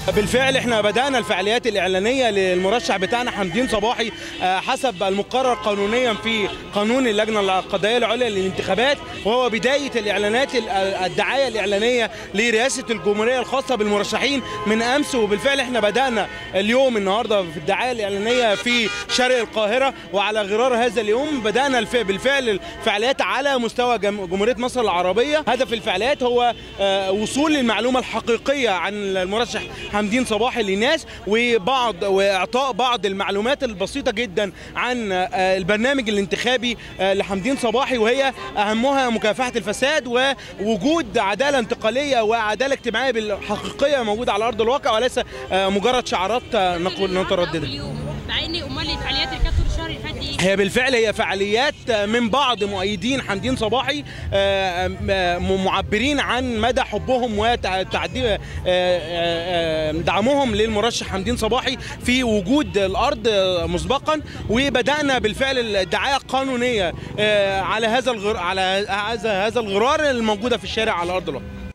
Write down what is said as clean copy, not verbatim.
بالفعل احنا بدأنا الفعاليات الإعلانية للمرشح بتاعنا حمدين صباحي حسب المقرر قانونيا في قانون اللجنة القضائية العليا للانتخابات، وهو بداية الإعلانات الدعاية الإعلانية لرئاسة الجمهورية الخاصة بالمرشحين من أمس. وبالفعل احنا بدأنا اليوم النهارده في الدعاية الإعلانية في شرق القاهرة، وعلى غرار هذا اليوم بدأنا بالفعل الفعاليات على مستوى جمهورية مصر العربية. هدف الفعاليات هو وصول المعلومة الحقيقية عن المرشح حمدين صباحي للناس، واعطاء بعض المعلومات البسيطه جدا عن البرنامج الانتخابي لحمدين صباحي، وهي اهمها مكافحه الفساد ووجود عداله انتقاليه وعداله اجتماعيه حقيقيه موجوده على ارض الواقع، وليس مجرد شعارات نترددها. مع ان امال الفعاليات اللي كانت طول الشهر اللي فات دي هي بالفعل هي فعاليات من بعض مؤيدين حمدين صباحي معبرين عن مدى حبهم ودعمهم للمرشح حمدين صباحي في وجود الارض مسبقا. وبدانا بالفعل الدعايه القانونيه على هذا الغرار الموجوده في الشارع على ارض الواقع.